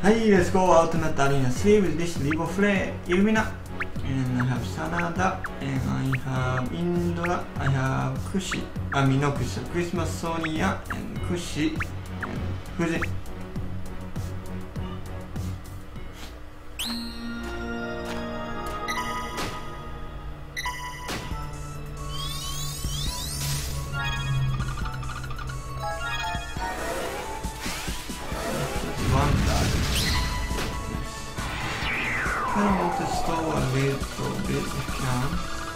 Hi, let's go Ultimate Arena 3 with this revo Freyr, Illumina, and I have Sanada, and I have Indra, I have Kushi, Minokushi, Christmas Sonia, and Kushi, and Fuji. I want to stall a little bit if you can.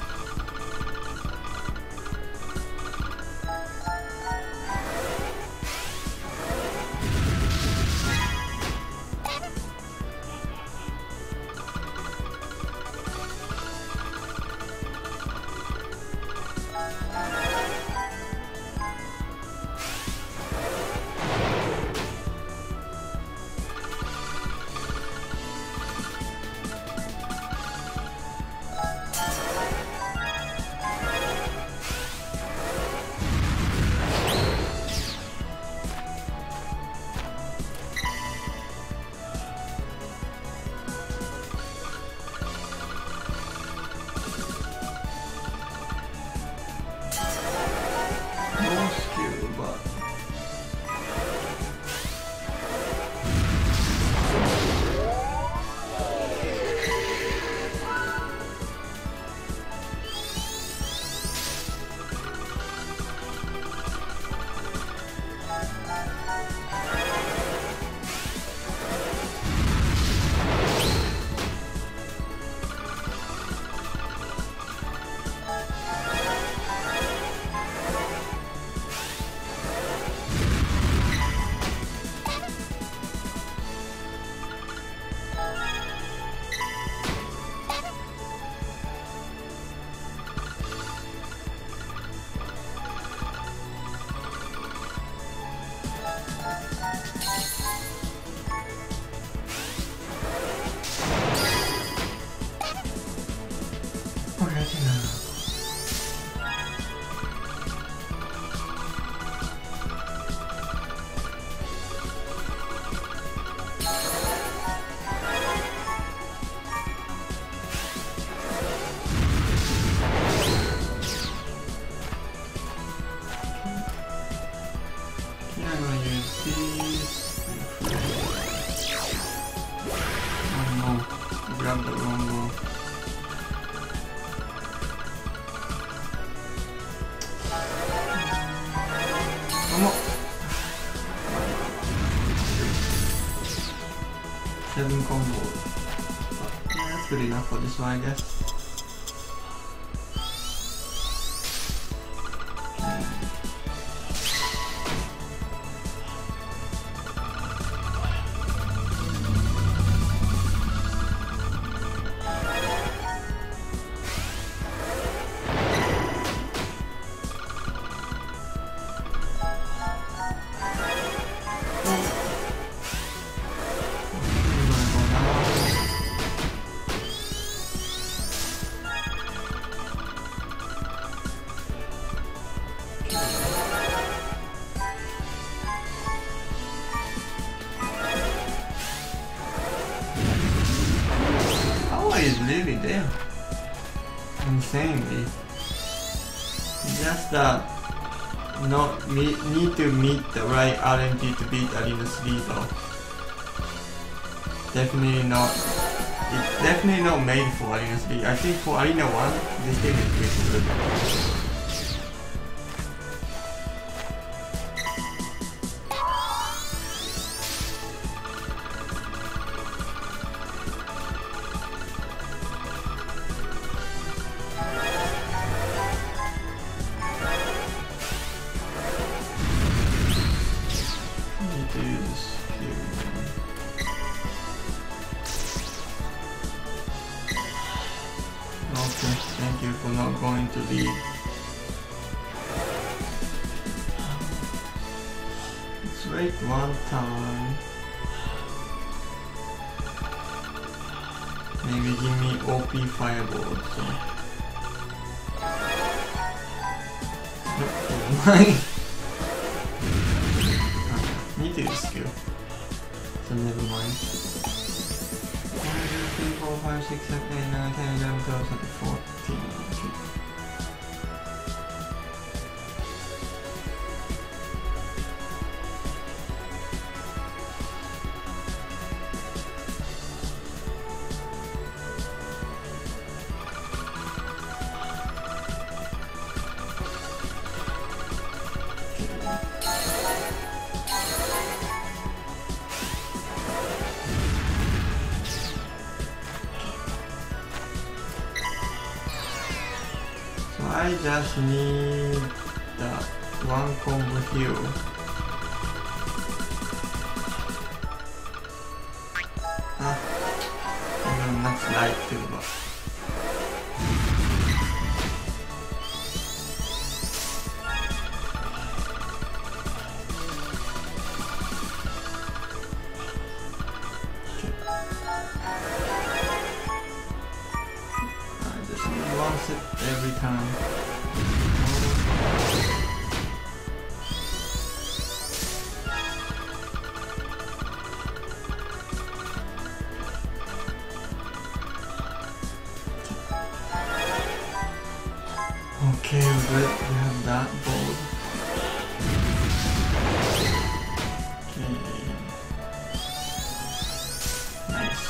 Grab the wrong one. Come on. 7 combo. Yeah, that's good enough for this one, I guess. Is really there insanely. Just need to meet the right RNG to beat Arena 3 though. Definitely not. It's definitely not made for Arena 3. I think for Arena 1 this thing is pretty good. Okay, thank you for not going to leave. Let's wait one time. Maybe give me OP fireball. So. Nope, never mind. Need to skill. So never mind. 1, 2, 3, 4, 5, 6, 7, 8, 9, 10, 11, 12, 13, 14. Okay. I just need the one combo heal. Much light too, but I just need one set every time. Okay, good. We have that board. Okay. Nice.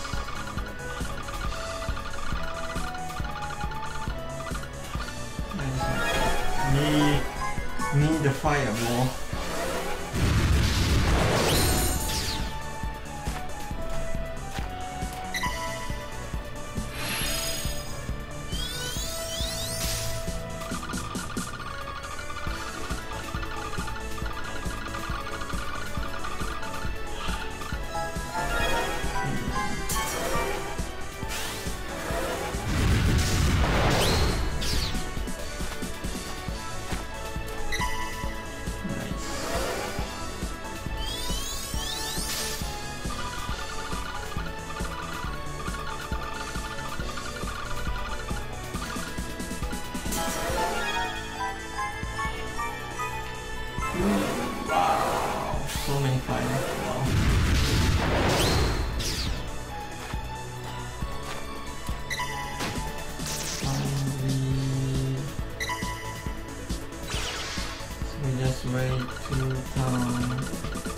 Need the fireball. Wow, so many fire. Wow. Finally. So we just wait 2 turns.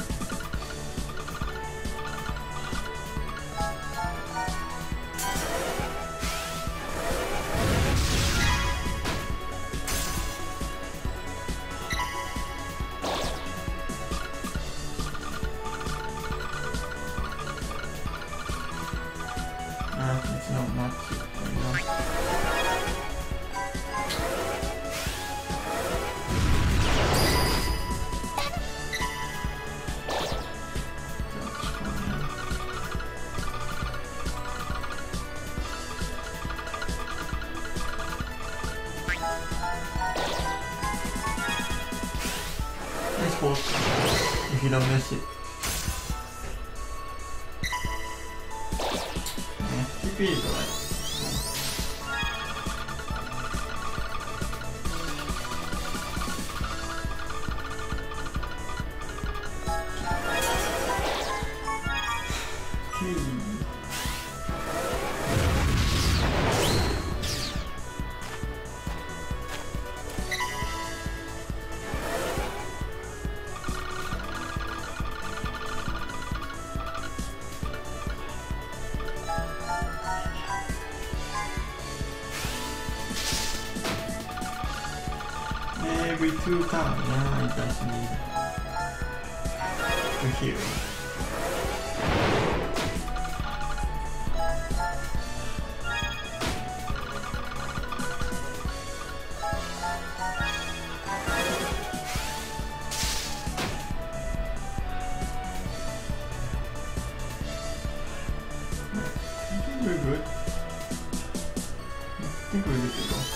It's not much enough. Nice force if you don't miss it. TP is alright. Every 2 times, yeah, it does need to heal. I think we're good. I think we're good to go.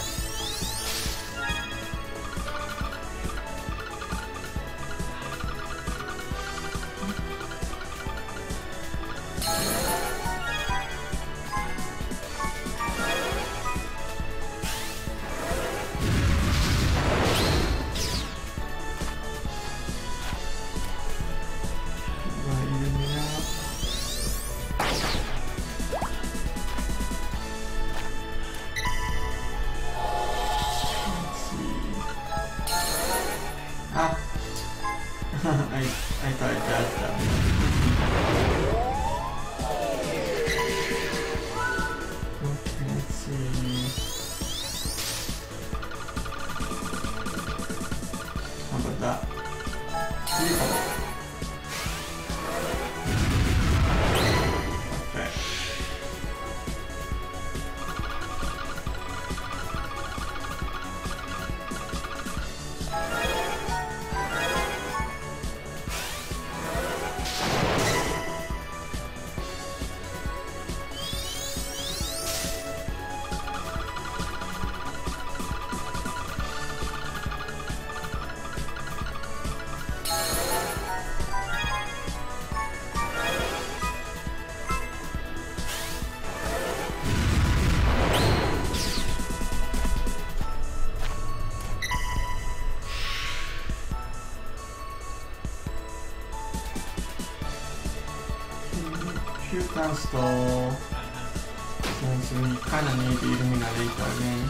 if you can stall, since we kinda need Illumina later again.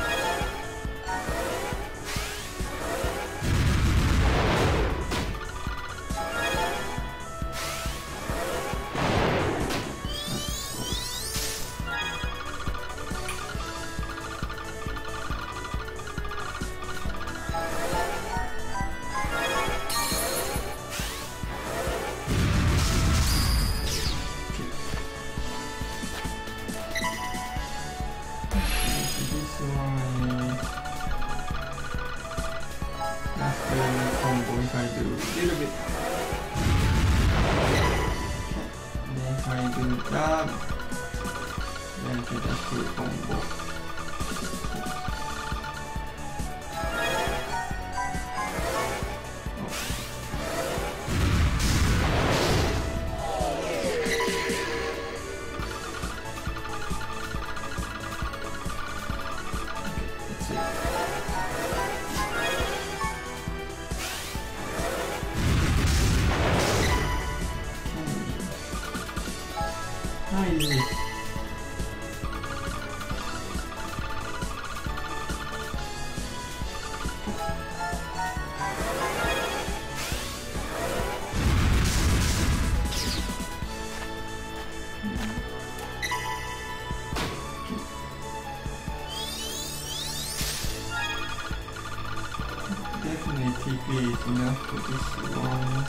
TP is enough for this one.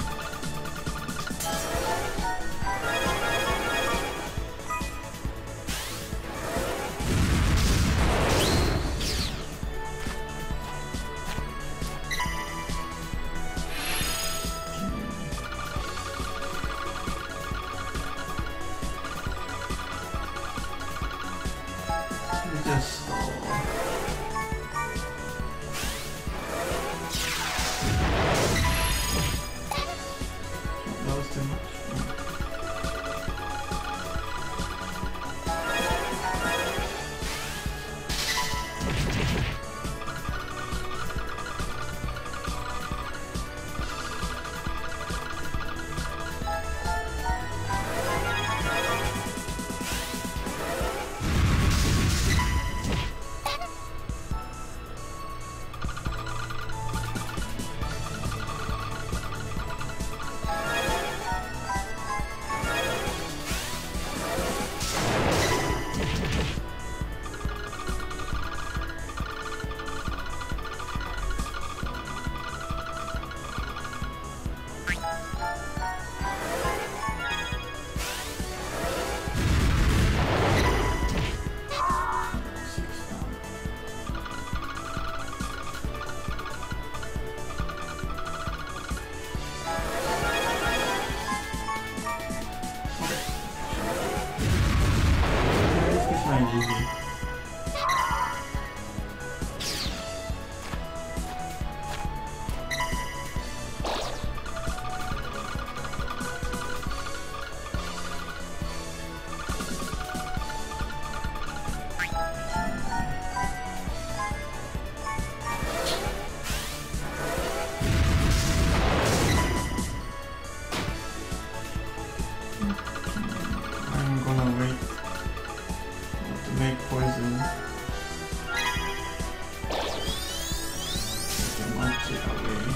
Just that was too much. I'm gonna wait to make poison. Get much away.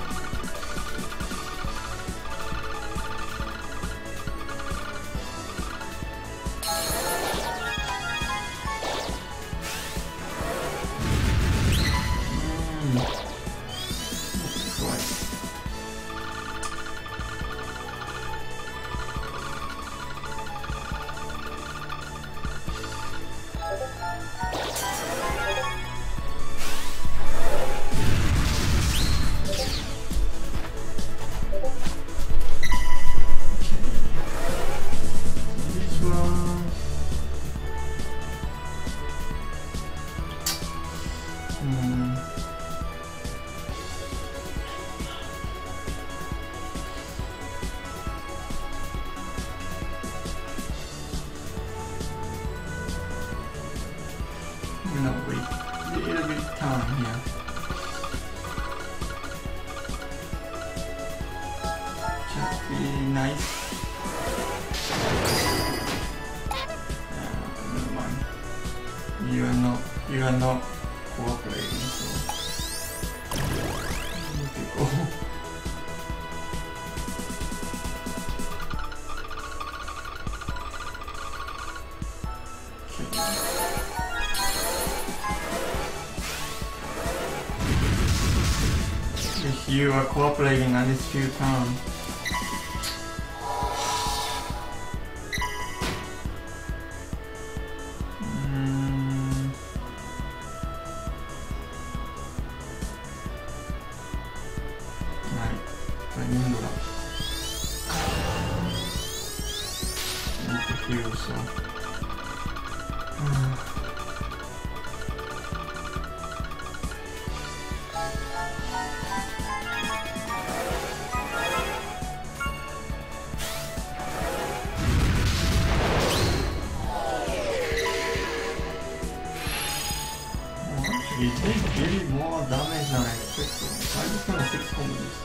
I'm gonna wait a little bit time here. Just be nice. you are not cooperating, so I need to go. If you are cooperating at least few times. You take really more damage than I expected. Why is this not a 6 combos?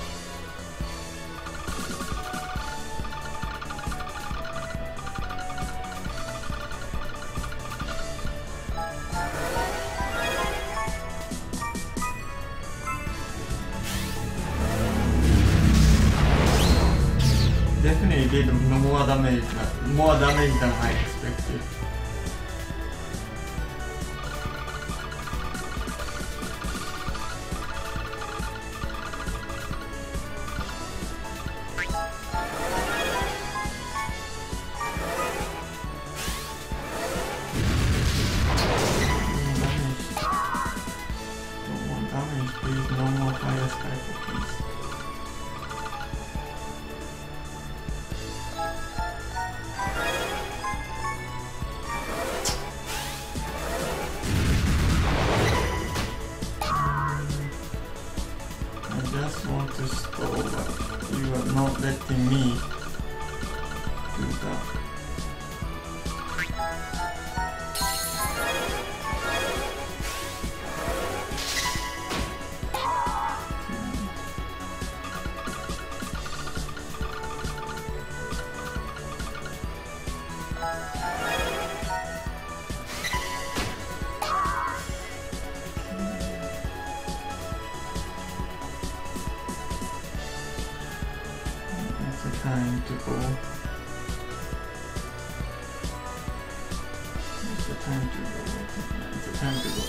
Definitely did more damage than I expected. Time to go. It's the time to go. It's the time to go.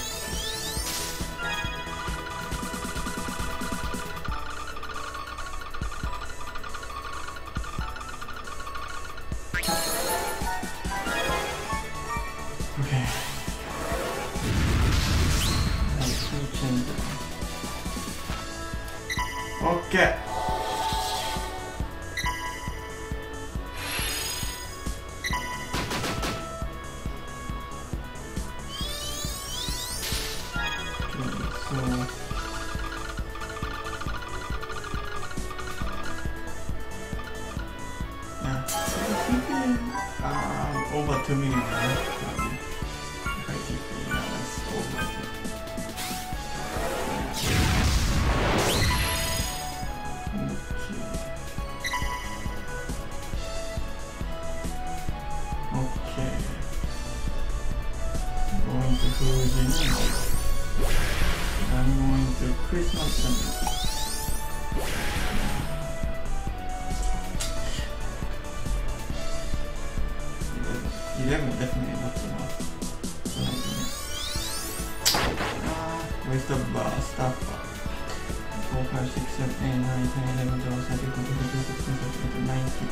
Okay. Okay. Over 2 million, right? If I keep it, yeah, that's over. Okay. Going to Fuji. I'm going to Christmas Summit. 11 definitely not enough. Waste of stuff. 4, 5, 6, 7, 8, 9, 10, 11, 12, 13, 14, 15, 16, 17, 18, 19,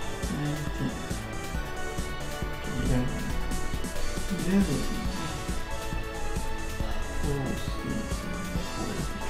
11. 11. 4, 6, 4.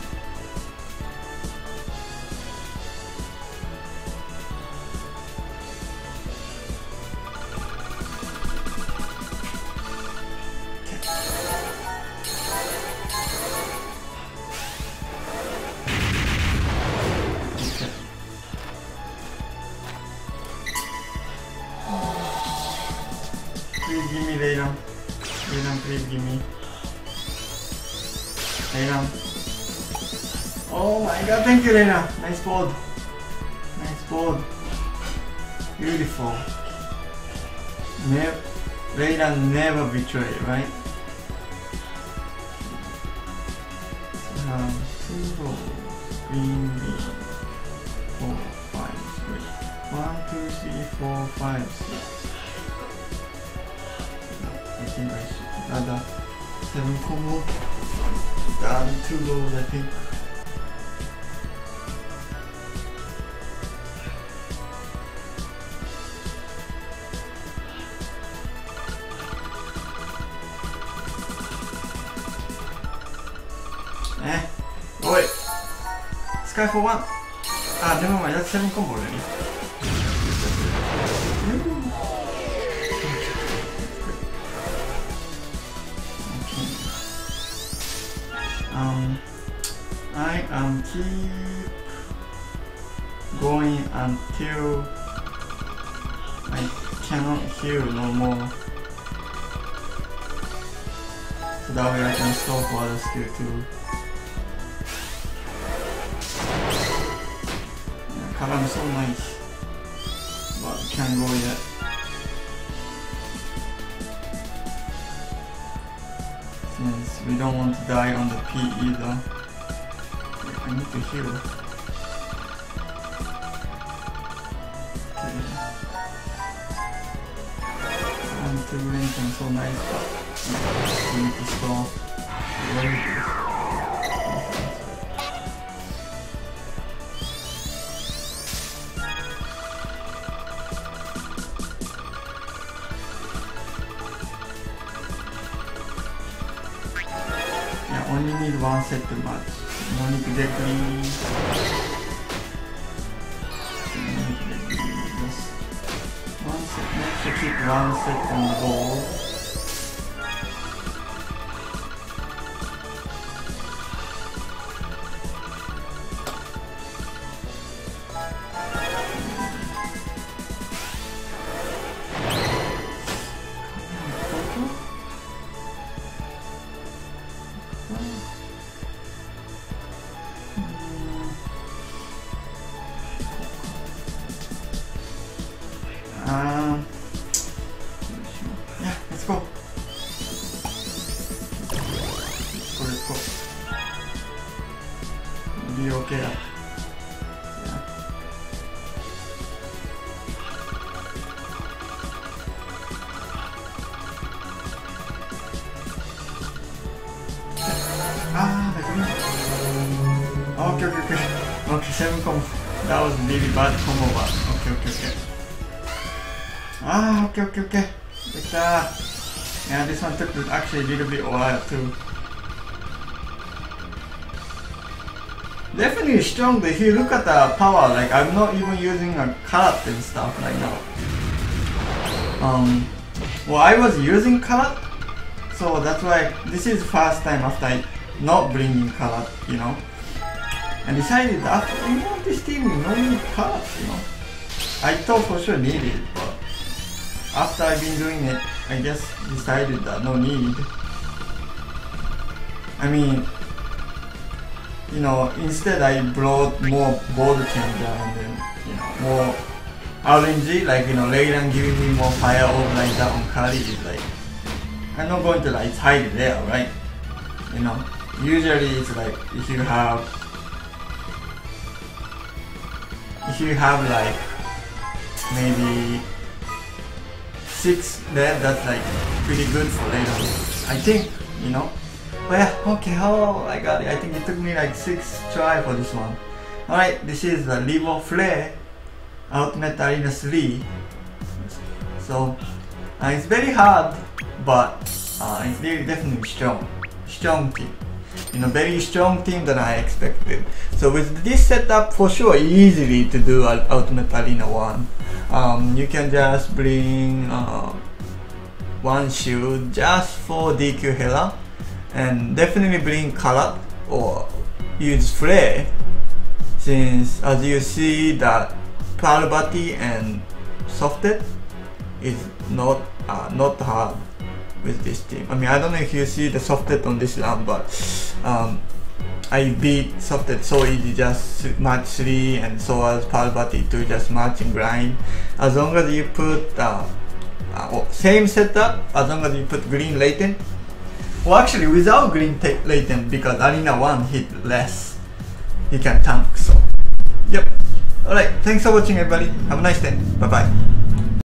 Please give me Raylan. Raylan, please give me. Raylan. Oh my god, thank you Raylan. Nice board. Nice board. Beautiful. Raylan never betrayed, right? have 2 rows, green, green, 4, 5, 3. 1, 2, 3, 4, 5, 6. I think I should add a 7 combo. Add 2 rows, I think. Oh wait, Sky for 1. Ah, never mind, that's 7 combo already. I am keep going until I cannot heal no more. So that way I can stop for the skill too. Karam is so nice, but can't go yet. Since we don't want to die on the P either. I need to heal. Okay. 1, 2 range and so nice, but we need to stop. Only need 1 set to match. No need to get greedy. Just 1 set. Make sure to keep 1 set on the ball. Yeah, let's go. Let's go. It'll be okay. Yeah. Ah, the green. Okay, 7 combo. That was really bad combo, but okay. Ah, okay. Yeah, this one took actually a little bit while too. Definitely strong. If you look at the power, like I'm not even using a carrot and stuff right now. Well, I was using carrot, so that's why this is first time after I not bringing carrot, you know. And decided after this team no need carrot, you know. I thought for sure needed, but after I've been doing it, I just decided that no need. I mean, you know, instead I brought more board changer and then, you know, more RNG, like, you know, Leyland giving me more fire over like that on carry is like, I'm not going to like hide it there, right? You know, usually it's like if you have like maybe 6 there, that's like pretty good for later, I think, you know. But yeah, okay, oh I got it. I think it took me like 6 try for this one. Alright, this is the revo Freyr Ultimate Arena 3. So it's very hard, but it's really definitely strong team. You know, very strong team than I expected. So with this setup, for sure, easily to do Ultimate Arena 1. You can just bring 1 shield just for DQ Hela, and definitely bring Karat or use Freyr, since as you see that Parvati and Softed is not hard with this team. I mean, I don't know if you see the Softed on this round, but I beat Softed so easy, just match 3, and so as Parvati to just match and grind. As long as you put same setup, as long as you put green latent, Well, actually, without green latent, because Arena 1 hit less, you can tank, so. Yep. Alright, thanks for watching everybody. Have a nice day. Bye bye.